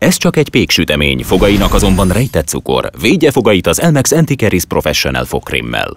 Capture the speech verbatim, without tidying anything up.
Ez csak egy péksütemény, fogainak azonban rejtett cukor. Védje fogait az Elmex Anti-Caries Professional fogkrémmel.